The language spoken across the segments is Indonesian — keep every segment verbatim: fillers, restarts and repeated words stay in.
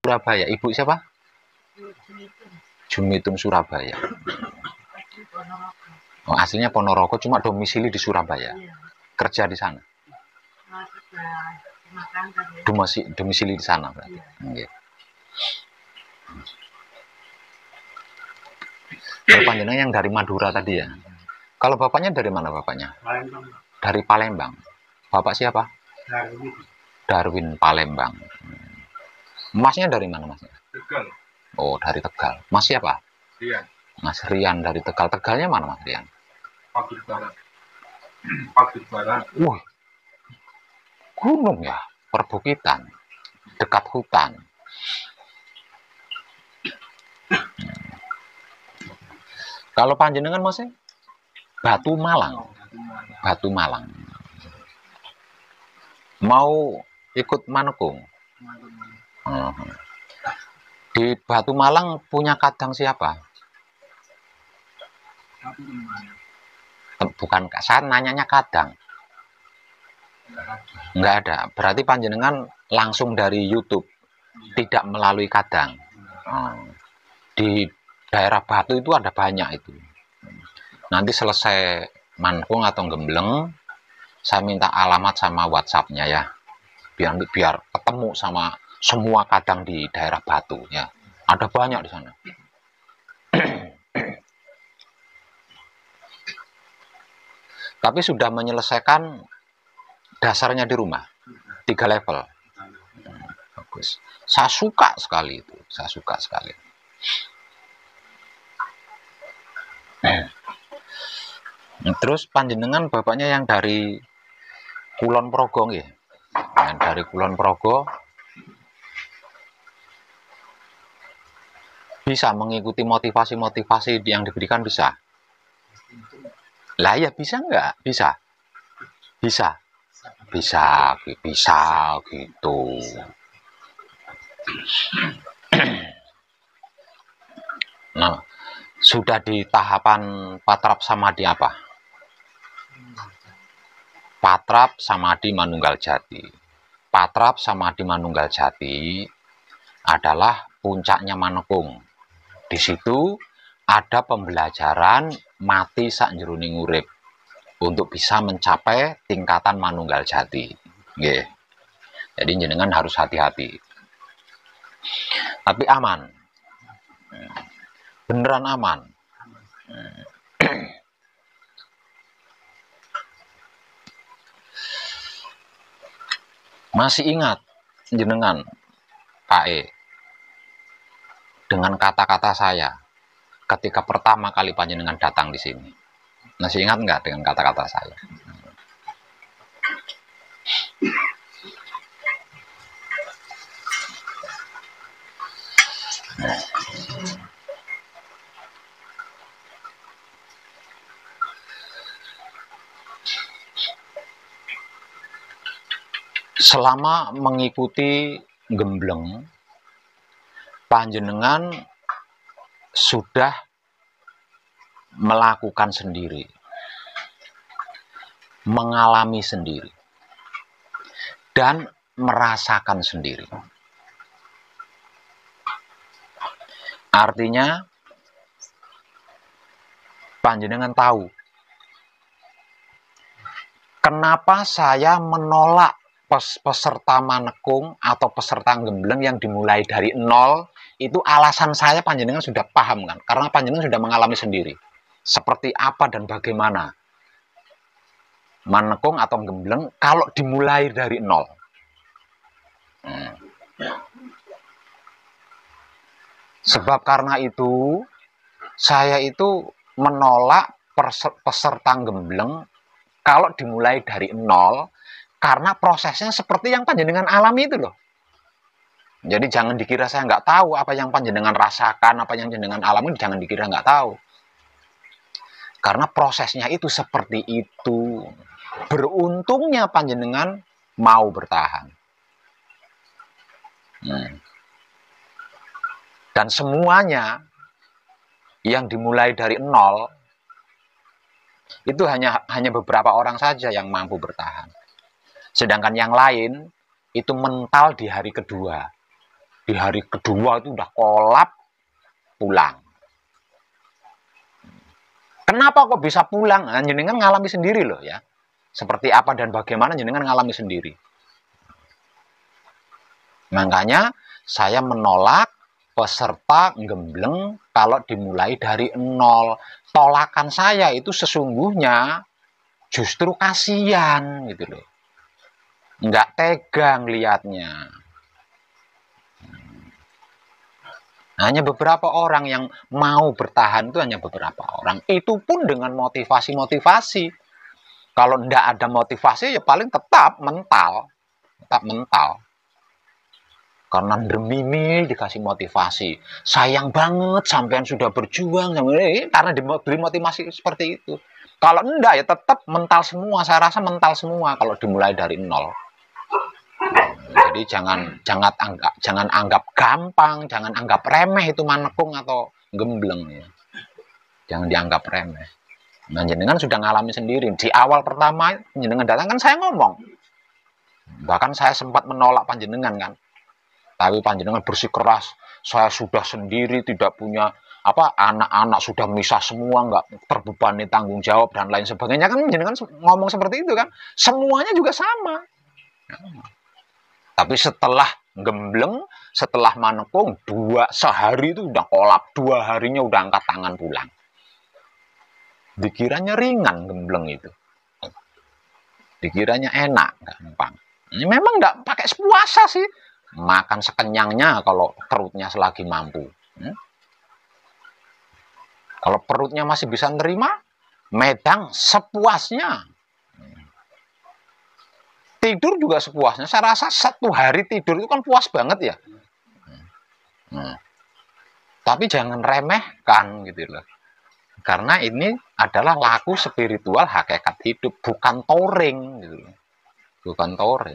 Surabaya. Ibu siapa? Jumitung Surabaya. Oh, aslinya Ponorogo, cuma domisili di Surabaya. Kerja di sana. Domisi, domisili di sana berarti. Okay. Kalau panjenengan yang dari Madura tadi ya. Kalau bapaknya dari mana bapaknya? Palembang. Dari Palembang. Bapak siapa? Darwin. Darwin Palembang. Masnya dari mana masnya? Tegal. Oh, dari Tegal. Mas siapa? Rian. Mas Rian dari Tegal. Tegalnya mana Mas Rian? Pagut Barat. Pagut Barat. Wah, gunung ya, perbukitan, dekat hutan. Kalau panjenengan masih Batu Malang. Batu Malang. Mau ikut manekung? Uh, di Batu Malang punya kadang siapa? Bukan, saya nanyanya kadang. Nggak ada. Berarti panjenengan langsung dari YouTube, tidak melalui kadang. Uh, di daerah Batu itu ada banyak itu. Nanti selesai manekung atau gembleng, saya minta alamat sama WhatsApp-nya ya, biar biar ketemu sama semua kadang di daerah Batu ya. Ada banyak di sana. Tapi sudah menyelesaikan dasarnya di rumah, tiga level. Bagus. Saya suka sekali itu, saya suka sekali. Terus panjenengan bapaknya yang dari Kulon Progo ya, yang dari Kulon Progo bisa mengikuti motivasi-motivasi yang diberikan bisa. Lah ya bisa nggak? Bisa. Bisa. Bisa, bisa gitu. Nah, sudah di tahapan patrap samadhi apa? Patrap samadhi manunggal jati. Patrap samadhi manunggal jati adalah puncaknya manekung. Di situ ada pembelajaran mati sakjroning urip untuk bisa mencapai tingkatan manunggal jati. Nggih. Jadi jenengan harus hati-hati. Tapi aman. Beneran aman. Masih ingat jenengan Pak E dengan kata-kata saya ketika pertama kali panjenengan datang di sini? Masih ingat nggak dengan kata-kata saya? Selama mengikuti gembleng, panjenengan sudah melakukan sendiri, mengalami sendiri, dan merasakan sendiri. Artinya, panjenengan tahu kenapa saya menolak peserta manekung atau peserta gembleng yang dimulai dari nol. Itu alasan saya panjenengan sudah paham kan, karena panjenengan sudah mengalami sendiri seperti apa dan bagaimana manekung atau gembleng kalau dimulai dari nol. hmm. Sebab karena itu saya itu menolak peserta gembleng kalau dimulai dari nol, karena prosesnya seperti yang panjenengan alami itu loh. Jadi jangan dikira saya nggak tahu apa yang panjenengan rasakan, apa yang panjenengan alami, jangan dikira nggak tahu. Karena prosesnya itu seperti itu. Beruntungnya panjenengan mau bertahan. Hmm. Dan semuanya yang dimulai dari nol, itu hanya hanya beberapa orang saja yang mampu bertahan. Sedangkan yang lain itu mental di hari kedua, Di hari kedua itu udah kolap, pulang. Kenapa kok bisa pulang? Nah, jenengan ngalami sendiri loh ya. Seperti apa dan bagaimana jenengan ngalami sendiri. Makanya saya menolak peserta gembleng kalau dimulai dari nol. Tolakan saya itu sesungguhnya justru kasihan gitu loh. Nggak tegang liatnya. Hanya beberapa orang yang mau bertahan itu hanya beberapa orang. Itu pun dengan motivasi-motivasi. Kalau nggak ada motivasi ya paling tetap mental. Tetap mental. Karena demi dikasih motivasi. Sayang banget sampean sudah berjuang. Karena diberi motivasi seperti itu. Kalau enggak ya tetap mental semua. Saya rasa mental semua kalau dimulai dari nol. Jadi jangan jangan anggap jangan anggap gampang, jangan anggap remeh itu manekung atau gembleng ya. Jangan dianggap remeh. Nah, jenengan sudah ngalami sendiri. Di awal pertama jenengan datang kan saya ngomong. Bahkan saya sempat menolak panjenengan kan. Tapi panjenengan bersikeras, saya sudah sendiri, tidak punya apa anak-anak sudah misah semua, nggak terbebani tanggung jawab dan lain sebagainya kan jenengan ngomong seperti itu kan. Semuanya juga sama. Tapi setelah gembleng, setelah manekung, dua sehari itu udah kolap, dua harinya udah angkat tangan pulang. Dikiranya ringan gembleng itu, dikiranya enak, gampang. Ini memang nggak pakai puasa sih. Makan sekenyangnya kalau perutnya selagi mampu. Hmm? Kalau perutnya masih bisa nerima, medang sepuasnya. Tidur juga sepuasnya. Saya rasa satu hari tidur itu kan puas banget ya. Hmm. Tapi jangan remehkan gitu loh. Karena ini adalah laku spiritual hakikat hidup, bukan touring gitu loh. Bukan touring.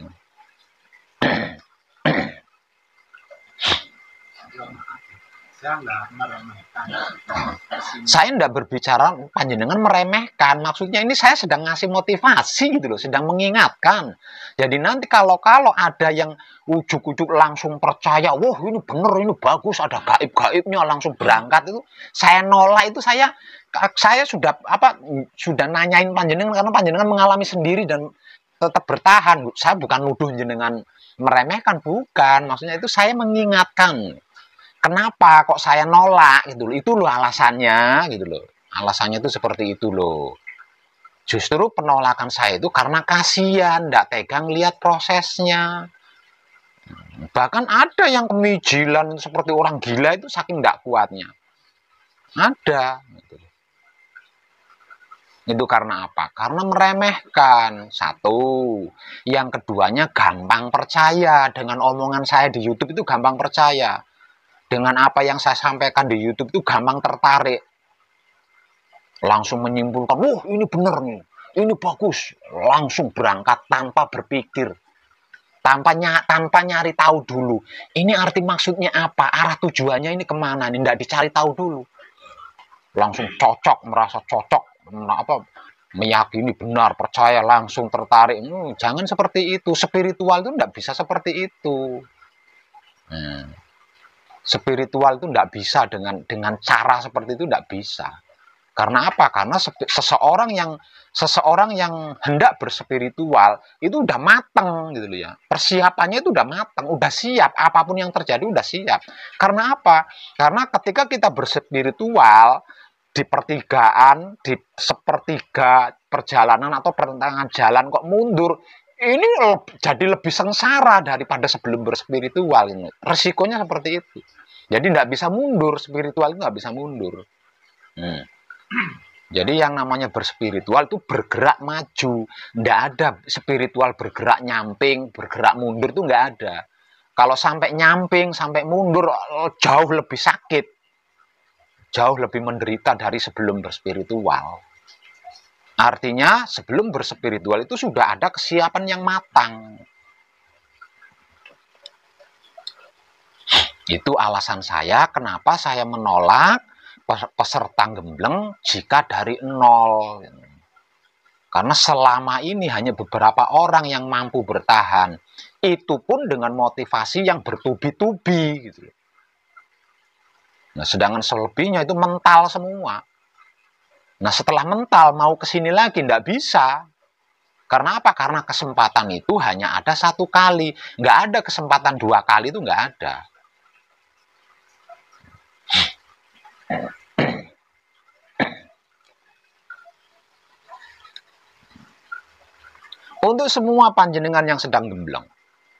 Saya tidak berbicara panjenengan meremehkan, maksudnya ini saya sedang ngasih motivasi gitu loh, sedang mengingatkan. Jadi nanti kalau-kalau ada yang ujuk-ujuk langsung percaya, wah ini bener, ini bagus, ada gaib-gaibnya langsung berangkat itu, saya nolak itu saya saya sudah apa sudah nanyain panjenengan karena panjenengan mengalami sendiri dan tetap bertahan. Saya bukan nuduh jenengan meremehkan, bukan, maksudnya itu saya mengingatkan. Kenapa kok saya nolak gitu loh? Itu loh alasannya gitu loh. Alasannya itu seperti itu loh. Justru penolakan saya itu karena kasihan, tidak tegang lihat prosesnya. Bahkan ada yang kemijilan seperti orang gila itu saking tidak kuatnya. Ada. Gitu. Itu karena apa? Karena meremehkan. Satu. Yang keduanya gampang percaya. Dengan omongan saya di YouTube itu gampang percaya. Dengan apa yang saya sampaikan di YouTube itu gampang tertarik. Langsung menyimpulkan, wah ini bener nih, ini bagus. Langsung berangkat tanpa berpikir. Tanpa, ny tanpa nyari tahu dulu. Ini arti maksudnya apa, arah tujuannya ini kemana, ini tidak dicari tahu dulu. Langsung cocok, merasa cocok, apa, meyakini benar, percaya, langsung tertarik. Hmm, jangan seperti itu, spiritual itu tidak bisa seperti itu. Hmm. Spiritual itu tidak bisa dengan dengan cara seperti itu, tidak bisa. Karena apa? Karena seseorang yang seseorang yang hendak berspiritual itu udah mateng gitu loh ya. Persiapannya itu udah mateng, udah siap. Apapun yang terjadi udah siap. Karena apa? Karena ketika kita berspiritual di pertigaan, di sepertiga perjalanan atau pertengahan jalan kok mundur, ini jadi lebih sengsara daripada sebelum berspiritual ini. Resikonya seperti itu. Jadi tidak bisa mundur, spiritual itu nggak bisa mundur. Hmm. Jadi yang namanya berspiritual itu bergerak maju. Tidak ada spiritual bergerak nyamping, bergerak mundur itu nggak ada. Kalau sampai nyamping, sampai mundur, jauh lebih sakit. Jauh lebih menderita dari sebelum berspiritual. Artinya sebelum berspiritual itu sudah ada kesiapan yang matang. Itu alasan saya kenapa saya menolak peserta gembleng jika dari nol. Karena selama ini hanya beberapa orang yang mampu bertahan. Itu pun dengan motivasi yang bertubi-tubi gitu. Nah, sedangkan selebihnya itu mental semua. Nah, setelah mental mau kesini lagi nggak bisa. Karena apa? Karena kesempatan itu hanya ada satu kali. Nggak ada kesempatan dua kali, itu nggak ada. Untuk semua panjenengan yang sedang gembleng,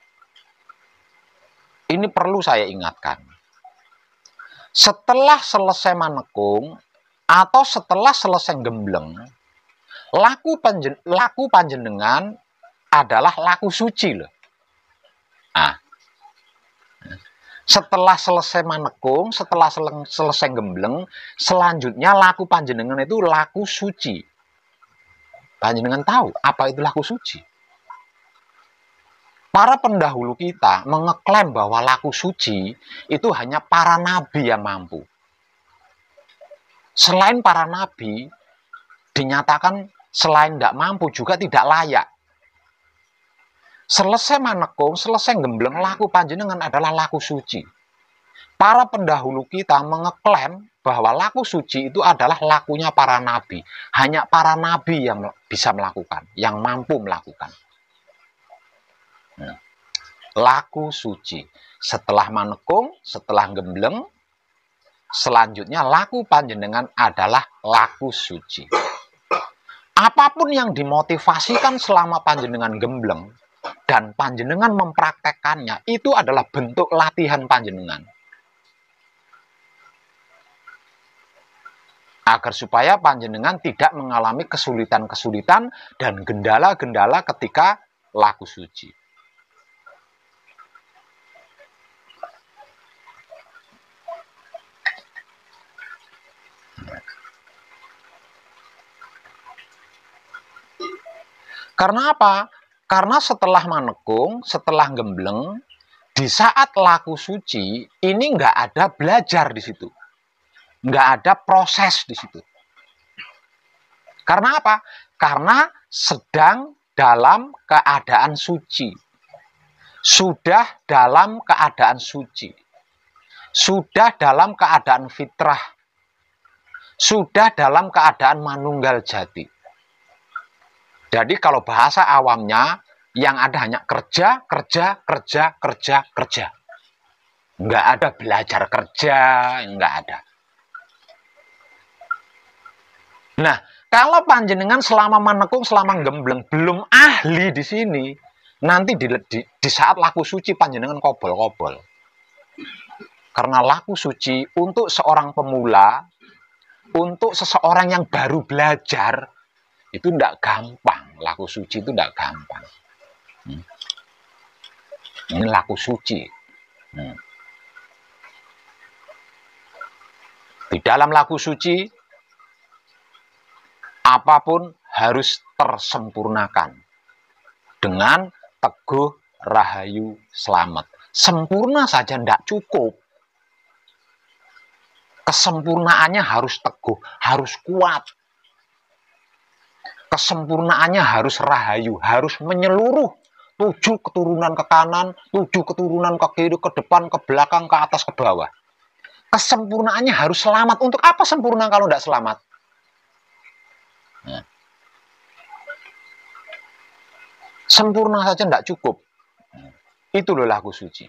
ini perlu saya ingatkan. Setelah selesai manekung atau setelah selesai gembleng, laku, panjen, laku panjenengan adalah laku suci loh. Nah, setelah selesai manekung, setelah sel selesai gembleng, selanjutnya laku panjenengan itu laku suci. Panjenengan tahu apa itu laku suci? Para pendahulu kita mengeklaim bahwa laku suci itu hanya para nabi yang mampu. Selain para nabi, dinyatakan selain tidak mampu juga tidak layak. Selesai manekung, selesai gembleng, laku panjenengan adalah laku suci. Para pendahulu kita mengeklaim bahwa laku suci itu adalah lakunya para nabi. Hanya para nabi yang bisa melakukan, yang mampu melakukan. Nah, laku suci. Setelah manekung, setelah gembleng, selanjutnya laku panjenengan adalah laku suci. Apapun yang dimotivasikan selama panjenengan gembleng dan panjenengan mempraktekkannya, itu adalah bentuk latihan panjenengan. Agar supaya panjenengan tidak mengalami kesulitan-kesulitan dan gendala-gendala ketika laku suci. Karena apa? Karena setelah manekung, setelah gembleng, di saat laku suci, ini nggak ada belajar di situ. Nggak ada proses di situ. Karena apa? Karena sedang dalam keadaan suci. Sudah dalam keadaan suci. Sudah dalam keadaan fitrah. Sudah dalam keadaan manunggal jati. Jadi kalau bahasa awamnya, yang ada hanya kerja, kerja, kerja, kerja, kerja. Nggak ada belajar kerja, nggak ada. Nah, kalau panjenengan selama manekung, selama gembleng, belum ahli di sini, nanti di, di, di saat laku suci panjenengan kobol-kobol. Karena laku suci untuk seorang pemula, untuk seseorang yang baru belajar, itu tidak gampang. Laku suci itu tidak gampang. Hmm. Ini laku suci. Hmm. Di dalam laku suci, apapun harus tersempurnakan dengan teguh rahayu selamat. Sempurna saja tidak cukup. Kesempurnaannya harus teguh, harus kuat. Kesempurnaannya harus rahayu, harus menyeluruh. Tujuh keturunan ke kanan, tujuh keturunan ke kiri, ke depan, ke belakang, ke atas, ke bawah. Kesempurnaannya harus selamat. Untuk apa sempurna kalau tidak selamat? Nah. Sempurna saja tidak cukup. Itu loh laku suci.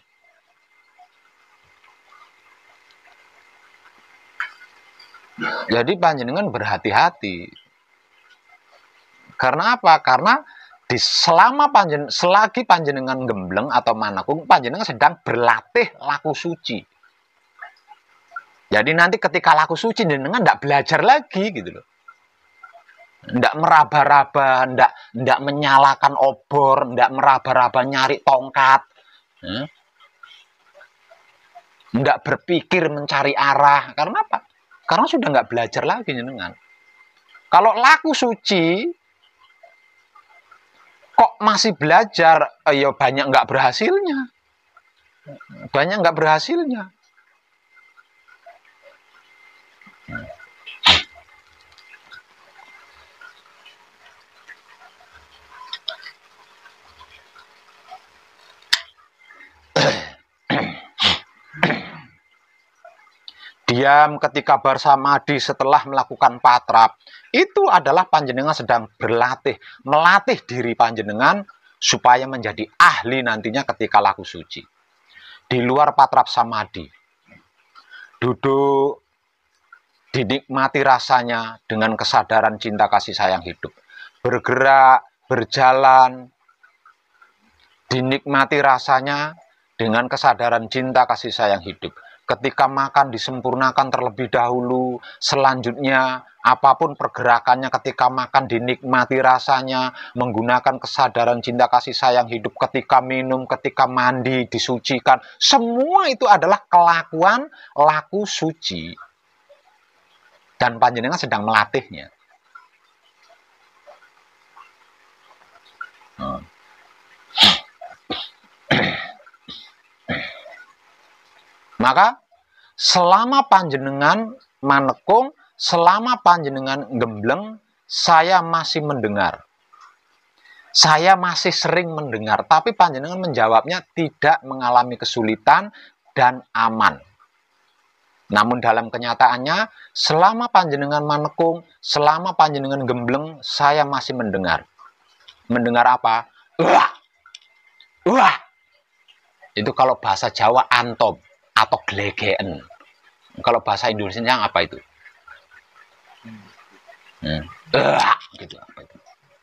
Jadi panjenengan berhati-hati. Karena apa? Karena di selama panjen, selagi panjenengan gembleng atau manekung, panjenengan sedang berlatih laku suci. Jadi nanti ketika laku suci, panjenengan tidak belajar lagi gitu loh. Tidak meraba-raba, tidak tidak menyalakan obor, tidak meraba-raba nyari tongkat. Hmm? Tidak berpikir mencari arah. Karena apa? Karena sudah nggak belajar lagi jenengan. Kalau laku suci, kok masih belajar, ya banyak nggak berhasilnya. Banyak nggak berhasilnya. Diam ketika bersamadi setelah melakukan patrap, itu adalah panjenengan sedang berlatih, melatih diri panjenengan supaya menjadi ahli nantinya ketika laku suci. Di luar patrap samadi, duduk, dinikmati rasanya dengan kesadaran cinta kasih sayang hidup. Bergerak, berjalan, dinikmati rasanya dengan kesadaran cinta kasih sayang hidup. Ketika makan disempurnakan terlebih dahulu, selanjutnya apapun pergerakannya ketika makan dinikmati rasanya, menggunakan kesadaran cinta kasih sayang hidup. Ketika minum, ketika mandi disucikan, semua itu adalah kelakuan laku suci. Dan panjenengan sedang melatihnya. Hmm. Maka selama panjenengan manekung, selama panjenengan gembleng, saya masih mendengar. Saya masih sering mendengar, tapi panjenengan menjawabnya tidak mengalami kesulitan dan aman. Namun dalam kenyataannya, selama panjenengan manekung, selama panjenengan gembleng, saya masih mendengar. Mendengar apa? Wah! Wah! Itu kalau bahasa Jawa antop atau glegeen. Kalau bahasa Indonesia apa itu? Hmm. Uh, gitu apa itu?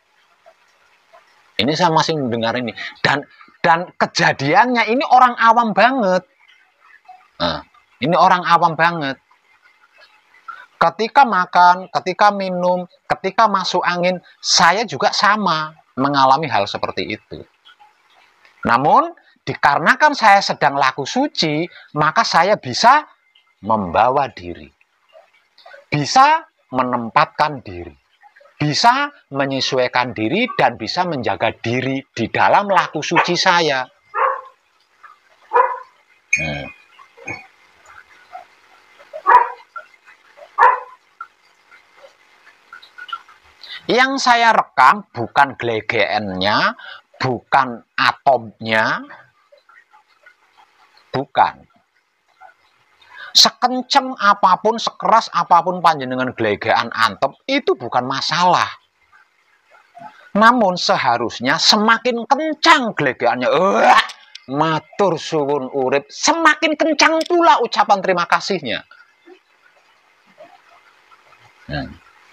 Ini saya masih mendengar ini, dan dan kejadiannya ini orang awam banget. Nah, ini orang awam banget. Ketika makan, ketika minum, ketika masuk angin, saya juga sama mengalami hal seperti itu. Namun dikarenakan saya sedang laku suci, maka saya bisa membawa diri, bisa menempatkan diri, bisa menyesuaikan diri, dan bisa menjaga diri di dalam laku suci saya. Hmm. Yang saya rekam bukan glegeennya, bukan atomnya, bukan. Sekenceng apapun, sekeras apapun panjenengan glegean antep, itu bukan masalah. Namun seharusnya semakin kencang glegeannya, uh, matur suwun urip, semakin kencang pula ucapan terima kasihnya. Hmm.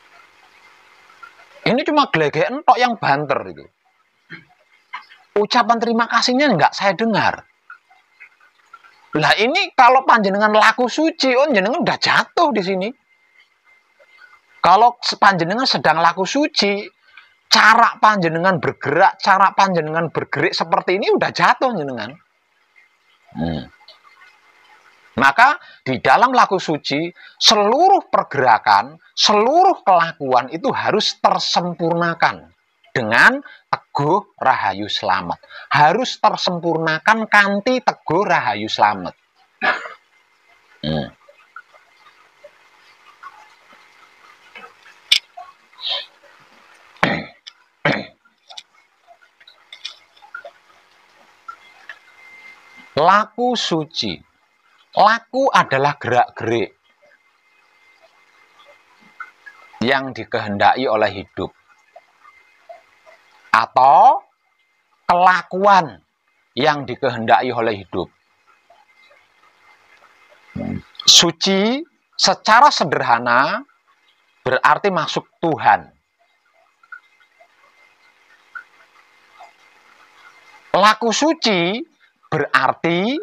Ini cuma glegean tok yang banter itu. Ucapan terima kasihnya enggak saya dengar. Lah ini kalau panjenengan laku suci, oh jenengan udah jatuh di sini. Kalau panjenengan sedang laku suci, cara panjenengan bergerak, cara panjenengan bergerik seperti ini udah jatuh jenengan. Hmm. Maka di dalam laku suci, seluruh pergerakan, seluruh kelakuan itu harus tersempurnakan dengan teguh rahayu selamat. Harus tersempurnakan kanthi teguh rahayu selamat. Hmm. Laku suci. Laku adalah gerak-gerik yang dikehendaki oleh hidup, atau kelakuan yang dikehendaki oleh hidup. Suci secara sederhana berarti masuk Tuhan. Laku suci berarti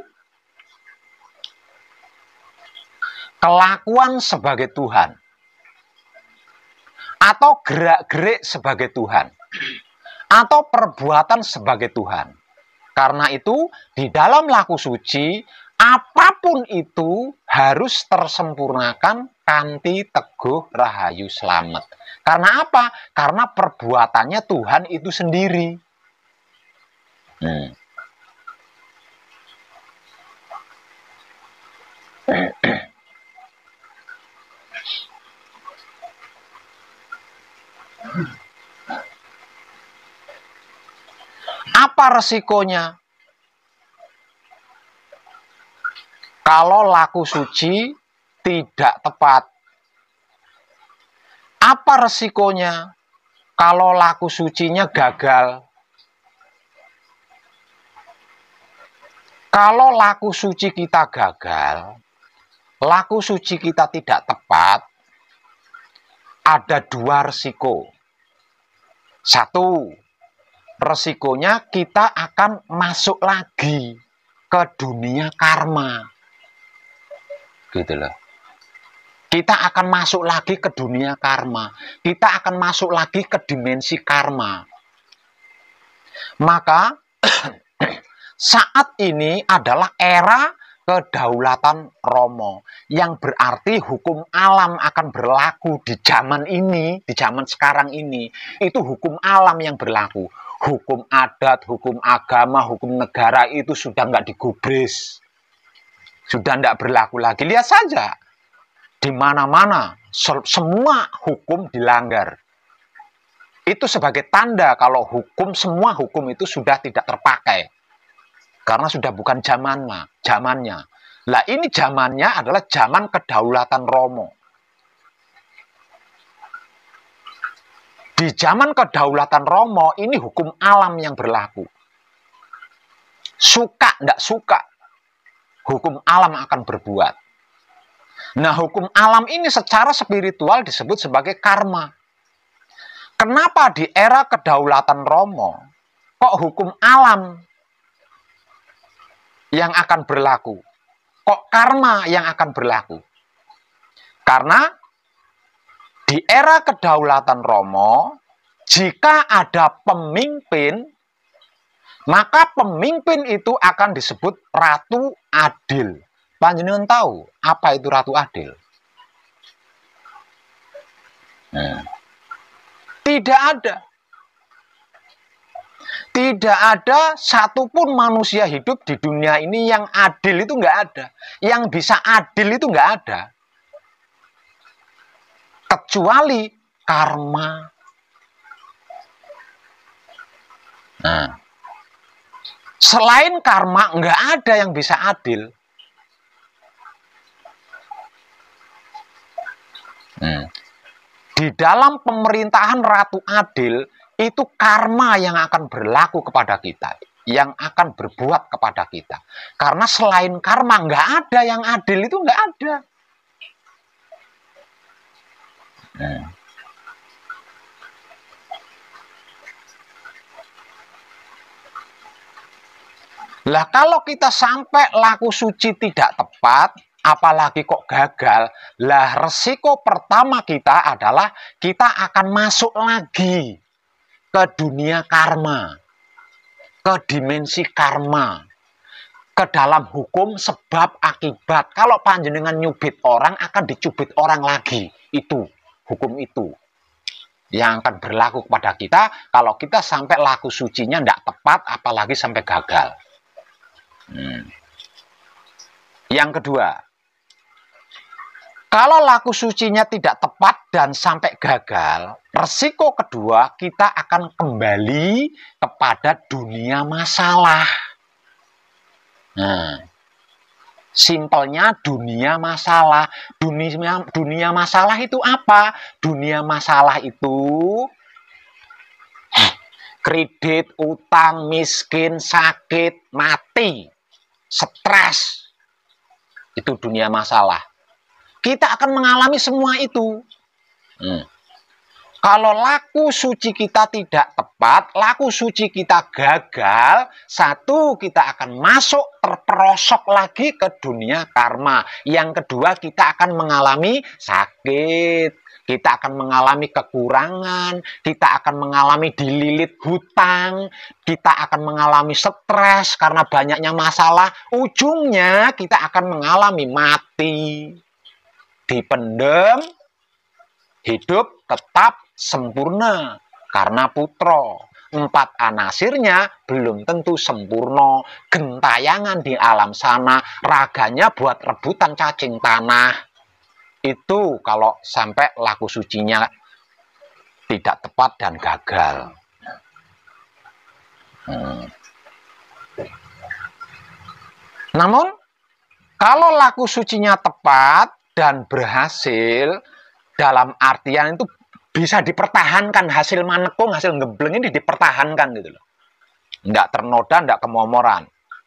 kelakuan sebagai Tuhan, atau gerak-gerik sebagai Tuhan, atau perbuatan sebagai Tuhan. Karena itu, di dalam laku suci, apapun itu harus tersempurnakan kanthi teguh rahayu selamat. Karena apa? Karena perbuatannya Tuhan itu sendiri. Hmm. Apa resikonya? kalau laku suci tidak tepat. Apa resikonya kalau laku sucinya gagal? Kalau laku suci kita gagal, laku suci kita tidak tepat, ada dua resiko. Satu, resikonya kita akan masuk lagi ke dunia karma. Gitu loh. Kita akan masuk lagi ke dunia karma. Kita akan masuk lagi ke dimensi karma. Maka saat ini adalah era kedaulatan Romo, yang berarti hukum alam akan berlaku di zaman ini, di zaman sekarang ini. Itu hukum alam yang berlaku. Hukum adat, hukum agama, hukum negara itu sudah nggak digubris. Sudah nggak berlaku lagi. Lihat saja, di mana-mana semua hukum dilanggar. Itu sebagai tanda kalau hukum, semua hukum itu sudah tidak terpakai. Karena sudah bukan zamannya, zamannya. Lah ini zamannya adalah zaman kedaulatan Romo. Di zaman kedaulatan Romo ini hukum alam yang berlaku. Suka ndak suka, hukum alam akan berbuat. Nah, hukum alam ini secara spiritual disebut sebagai karma. Kenapa di era kedaulatan Romo kok hukum alam yang akan berlaku? Kok karma yang akan berlaku? Karena di era kedaulatan Romo, jika ada pemimpin, maka pemimpin itu akan disebut Ratu Adil. Panjenengan tahu apa itu Ratu Adil? Hmm. Tidak ada. Tidak ada satupun manusia hidup di dunia ini yang adil, itu nggak ada. Yang bisa adil itu nggak ada. Kecuali karma. Nah, selain karma nggak ada yang bisa adil. Hmm. Di dalam pemerintahan Ratu Adil, itu karma yang akan berlaku kepada kita, yang akan berbuat kepada kita. Karena selain karma, nggak ada yang adil, itu nggak ada. Hmm. Lah kalau kita sampai laku suci tidak tepat, apalagi kok gagal, lah resiko pertama kita adalah kita akan masuk lagi ke dunia karma, ke dimensi karma, ke dalam hukum sebab akibat. Kalau panjenengan nyubit orang, akan dicubit orang lagi. Itu hukum itu yang akan berlaku kepada kita kalau kita sampai laku sucinya tidak tepat, apalagi sampai gagal. Hmm. Yang kedua, kalau laku sucinya tidak tepat dan sampai gagal, resiko kedua kita akan kembali kepada dunia masalah. Nah, simpelnya dunia masalah. Dunia, dunia masalah itu apa? Dunia masalah itu kredit, utang, miskin, sakit, mati, stres. Itu dunia masalah. Kita akan mengalami semua itu. Hmm. Kalau laku suci kita tidak tepat, laku suci kita gagal, satu, kita akan masuk terperosok lagi ke dunia karma. Yang kedua, kita akan mengalami sakit, kita akan mengalami kekurangan, kita akan mengalami dililit hutang, kita akan mengalami stres karena banyaknya masalah. Ujungnya kita akan mengalami mati, dipendem, hidup tetap sempurna karena putra. Empat anasirnya belum tentu sempurna, gentayangan di alam sana, raganya buat rebutan cacing tanah. Itu kalau sampai laku sucinya tidak tepat dan gagal. Hmm. Namun Kalau laku sucinya tepat dan berhasil, dalam artian itu bisa dipertahankan, hasil manekung, hasil ngebleng ini dipertahankan gitu loh. Nggak ternoda, nggak kemomoran.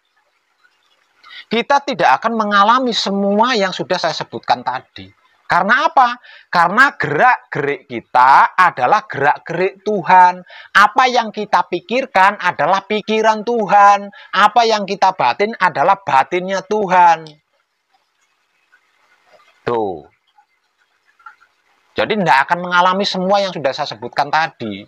Kita tidak akan mengalami semua yang sudah saya sebutkan tadi. Karena apa? Karena gerak-gerik kita adalah gerak-gerik Tuhan. Apa yang kita pikirkan adalah pikiran Tuhan. Apa yang kita batin adalah batinnya Tuhan. Tuh. Jadi tidak akan mengalami semua yang sudah saya sebutkan tadi.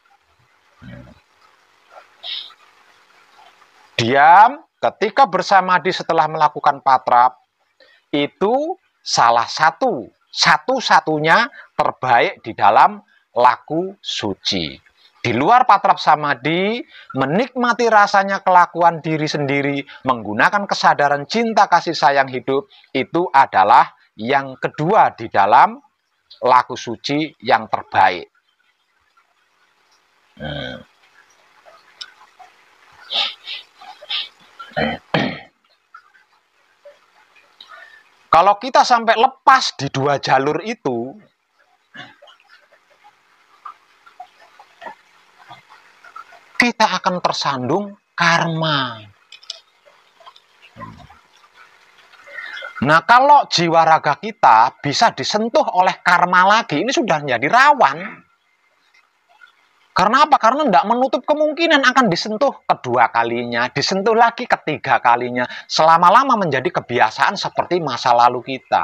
Diam ketika bersamadhi setelah melakukan patrap, itu salah satu, satu-satunya terbaik di dalam laku suci. Di luar patrap samadhi, menikmati rasanya kelakuan diri sendiri, menggunakan kesadaran cinta kasih sayang hidup, itu adalah yang kedua di dalam laku suci yang terbaik. Hmm. Kalau kita sampai lepas di dua jalur itu, kita akan tersandung karma. Nah, kalau jiwa raga kita bisa disentuh oleh karma lagi, ini sudah menjadi rawan. Karena apa? Karena tidak menutup kemungkinan akan disentuh kedua kalinya, disentuh lagi ketiga kalinya, selama-lama menjadi kebiasaan seperti masa lalu kita.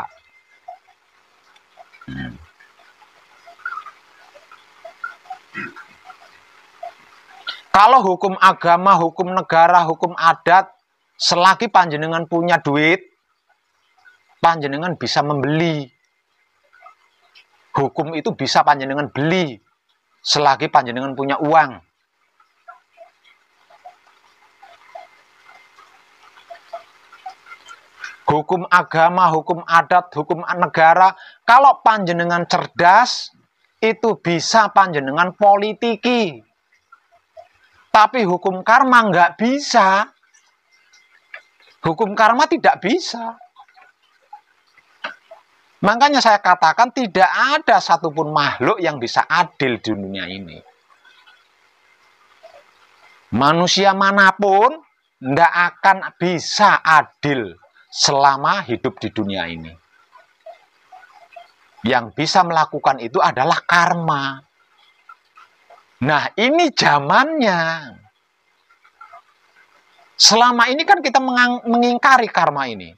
Hmm. Kalau hukum agama, hukum negara, hukum adat, selagi panjenengan punya duit, panjenengan bisa membeli. Hukum itu bisa panjenengan beli selagi panjenengan punya uang. Hukum agama, hukum adat, hukum negara, kalau panjenengan cerdas, itu bisa panjenengan politiki. Tapi hukum karma nggak bisa. Hukum karma tidak bisa. Makanya saya katakan tidak ada satupun makhluk yang bisa adil di dunia ini. Manusia manapun tidak akan bisa adil selama hidup di dunia ini. Yang bisa melakukan itu adalah karma. Nah, ini zamannya. Selama ini kan kita mengingkari karma ini.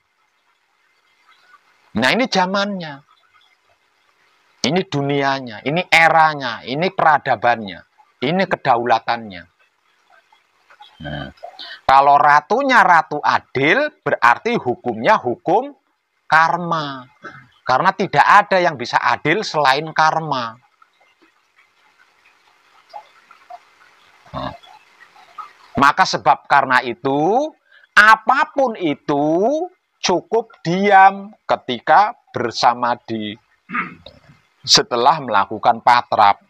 Nah, ini zamannya. Ini dunianya, ini eranya, ini peradabannya, ini kedaulatannya. Nah, kalau ratunya ratu adil, berarti hukumnya hukum karma. Karena tidak ada yang bisa adil selain karma. Nah, maka sebab karena itu, apapun itu, cukup diam ketika bersamadhi setelah melakukan patrap.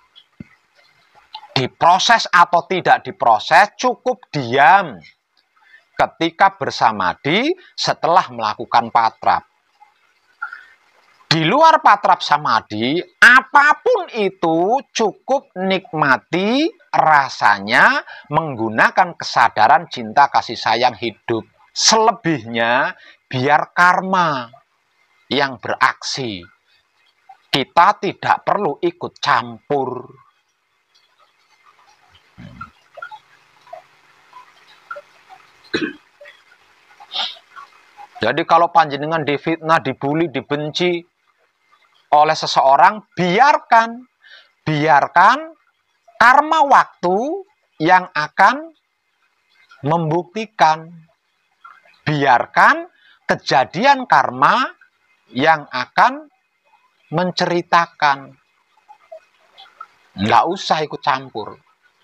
Diproses atau tidak diproses, cukup diam ketika bersamadhi setelah melakukan patrap. Di luar patrap samadhi, apapun itu cukup nikmati rasanya menggunakan kesadaran cinta kasih sayang hidup. Selebihnya biar karma yang beraksi. Kita tidak perlu ikut campur. Jadi kalau panjenengan difitnah, dibully, dibenci oleh seseorang, biarkan. Biarkan karma waktu yang akan membuktikan. Biarkan kejadian karma yang akan menceritakan. Nggak usah ikut campur.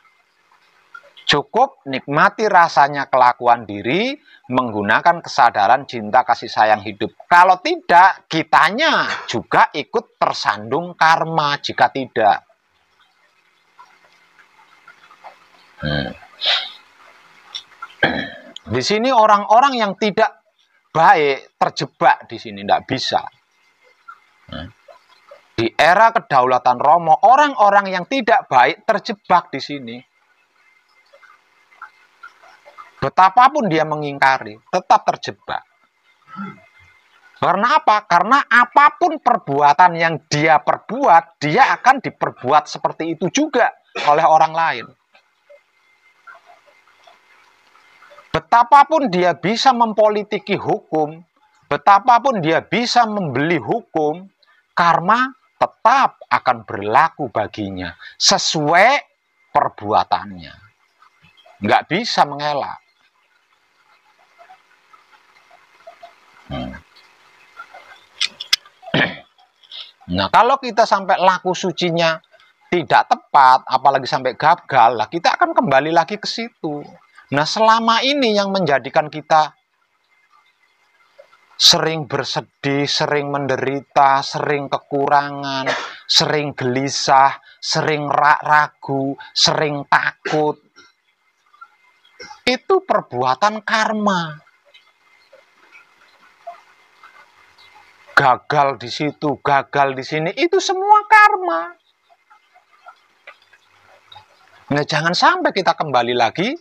Cukup nikmati rasanya kelakuan diri menggunakan kesadaran cinta kasih sayang hidup. Kalau tidak, kitanya juga ikut tersandung karma jika tidak. Hmm. Di sini orang-orang yang tidak baik terjebak di sini, tidak bisa. Di era kedaulatan Romo, orang-orang yang tidak baik terjebak di sini. Betapapun dia mengingkari, tetap terjebak. Karena apa? Karena apapun perbuatan yang dia perbuat, dia akan diperbuat seperti itu juga oleh orang lain. Betapapun dia bisa mempolitiki hukum, betapapun dia bisa membeli hukum, karma tetap akan berlaku baginya sesuai perbuatannya. Nggak bisa mengelak. Hmm. Nah, kalau kita sampai laku sucinya tidak tepat, apalagi sampai gagal, lah kita akan kembali lagi ke situ. Nah, selama ini yang menjadikan kita sering bersedih, sering menderita, sering kekurangan, sering gelisah, sering ragu, sering takut, itu perbuatan karma. Gagal di situ, gagal di sini, itu semua karma. Nah, jangan sampai kita kembali lagi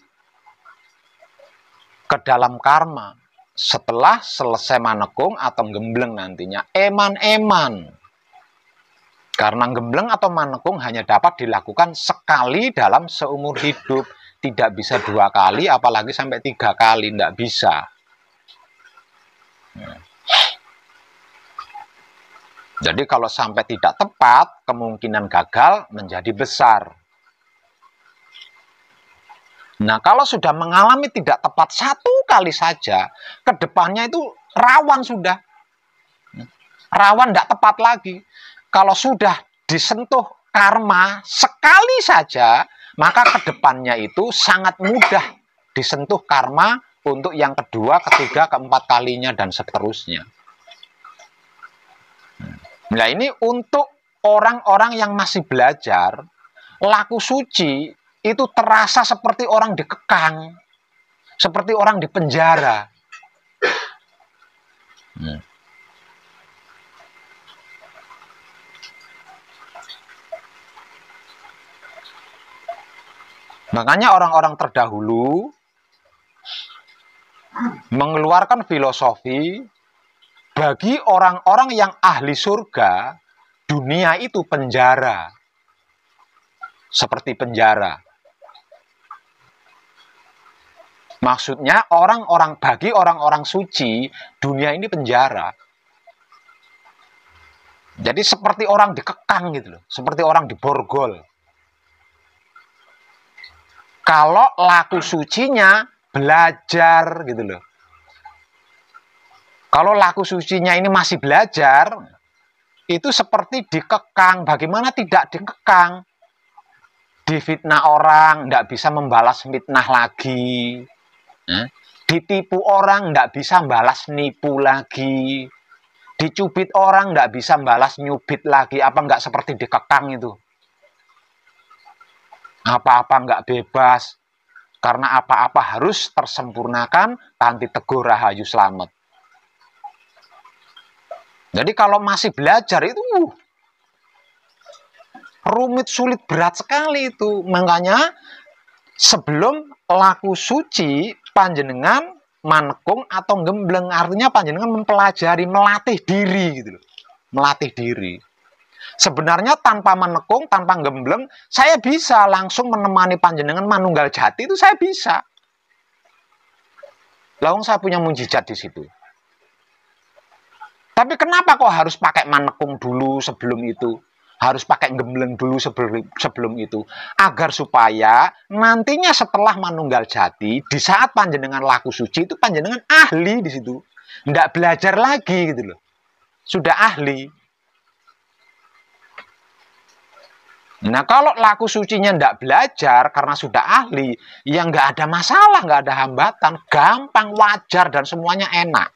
ke dalam karma setelah selesai manekung atau gembleng nantinya. Eman-eman. Karena gembleng atau manekung hanya dapat dilakukan sekali dalam seumur hidup. Tidak bisa dua kali, apalagi sampai tiga kali. Tidak bisa. Jadi kalau sampai tidak tepat, kemungkinan gagal menjadi besar. Nah, kalau sudah mengalami tidak tepat satu kali saja, kedepannya itu rawan sudah. Rawan tidak tepat lagi. Kalau sudah disentuh karma sekali saja, maka kedepannya itu sangat mudah disentuh karma untuk yang kedua, ketiga, keempat kalinya, dan seterusnya. Nah, ini untuk orang-orang yang masih belajar, laku suci itu terasa seperti orang dikekang, seperti orang di penjara. Hmm. Makanya orang-orang terdahulu mengeluarkan filosofi bagi orang-orang yang ahli surga, dunia itu penjara. Seperti penjara. Maksudnya orang-orang bagi orang-orang suci, dunia ini penjara. Jadi seperti orang dikekang gitu loh, seperti orang diborgol. Kalau laku sucinya belajar gitu loh. Kalau laku sucinya ini masih belajar, itu seperti dikekang. Bagaimana tidak dikekang? Difitnah orang, tidak bisa membalas fitnah lagi. Ditipu orang, tidak bisa membalas nipu lagi. Dicubit orang, tidak bisa membalas nyubit lagi. Apa nggak seperti dikekang itu? Apa-apa nggak bebas. Karena apa-apa harus tersempurnakan, kanthi teguh rahayu slamet. Jadi kalau masih belajar itu uh, rumit, sulit, berat sekali itu. Makanya sebelum laku suci, panjenengan manekung atau gembleng, artinya panjenengan mempelajari, melatih diri gitu loh. Melatih diri. Sebenarnya tanpa manekung, tanpa gembleng, saya bisa langsung menemani panjenengan manunggal jati, itu saya bisa. Lawang saya punya mujizat di situ. Tapi kenapa kok harus pakai manekung dulu sebelum itu? Harus pakai gembleng dulu sebelum, sebelum itu. Agar supaya nantinya setelah manunggal jati, di saat panjenengan laku suci, itu panjenengan ahli di situ. Nggak belajar lagi gitu loh. Sudah ahli. Nah, kalau laku sucinya nggak belajar karena sudah ahli, ya nggak ada masalah, nggak ada hambatan. Gampang, wajar, dan semuanya enak.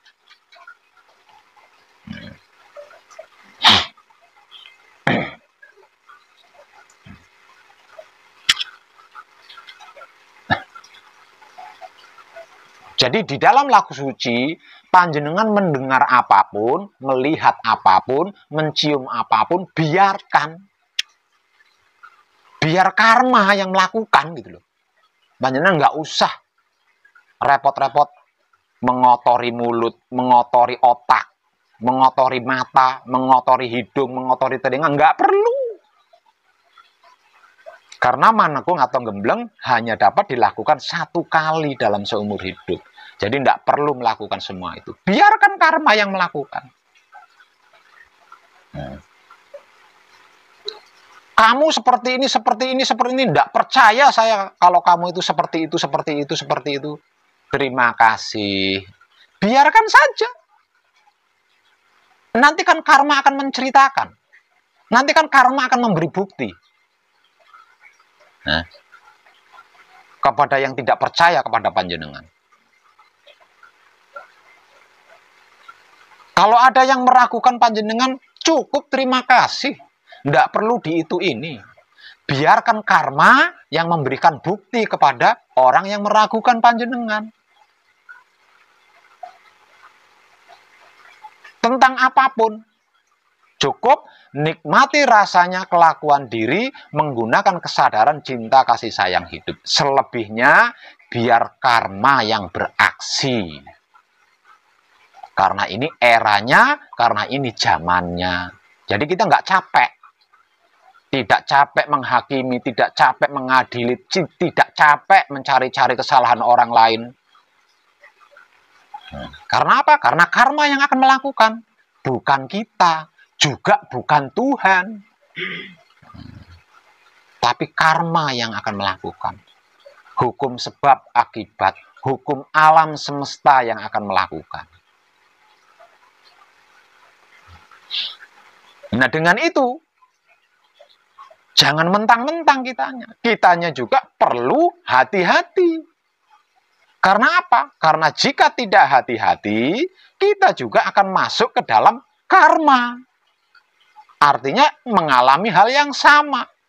Jadi di dalam lagu suci, panjenengan mendengar apapun, melihat apapun, mencium apapun, biarkan. Biar karma yang melakukan gitu loh. Panjenengan nggak usah repot-repot mengotori mulut, mengotori otak, mengotori mata, mengotori hidung, mengotori telinga. Nggak perlu. Karena manekung atau gembleng hanya dapat dilakukan satu kali dalam seumur hidup. Jadi tidak perlu melakukan semua itu. Biarkan karma yang melakukan. Hmm. Kamu seperti ini, seperti ini, seperti ini. Tidak percaya saya kalau kamu itu seperti itu, seperti itu, seperti itu. Terima kasih. Biarkan saja. Nanti kan karma akan menceritakan. Nanti kan karma akan memberi bukti. Nah, kepada yang tidak percaya kepada panjenengan. Kalau ada yang meragukan panjenengan, cukup terima kasih. Tidak perlu di itu ini. Biarkan karma yang memberikan bukti kepada orang yang meragukan panjenengan. Tentang apapun. Cukup nikmati rasanya kelakuan diri menggunakan kesadaran cinta kasih sayang hidup. Selebihnya biar karma yang beraksi. Karena ini eranya, karena ini zamannya. Jadi kita nggak capek. Tidak capek menghakimi, tidak capek mengadili, tidak capek mencari-cari kesalahan orang lain. Karena apa? Karena karma yang akan melakukan. Bukan kita. Juga bukan Tuhan. Tapi karma yang akan melakukan. Hukum sebab akibat. Hukum alam semesta yang akan melakukan. Nah dengan itu, jangan mentang-mentang kitanya. Kitanya juga perlu hati-hati. Karena apa? Karena jika tidak hati-hati, kita juga akan masuk ke dalam karma. Artinya mengalami hal yang sama.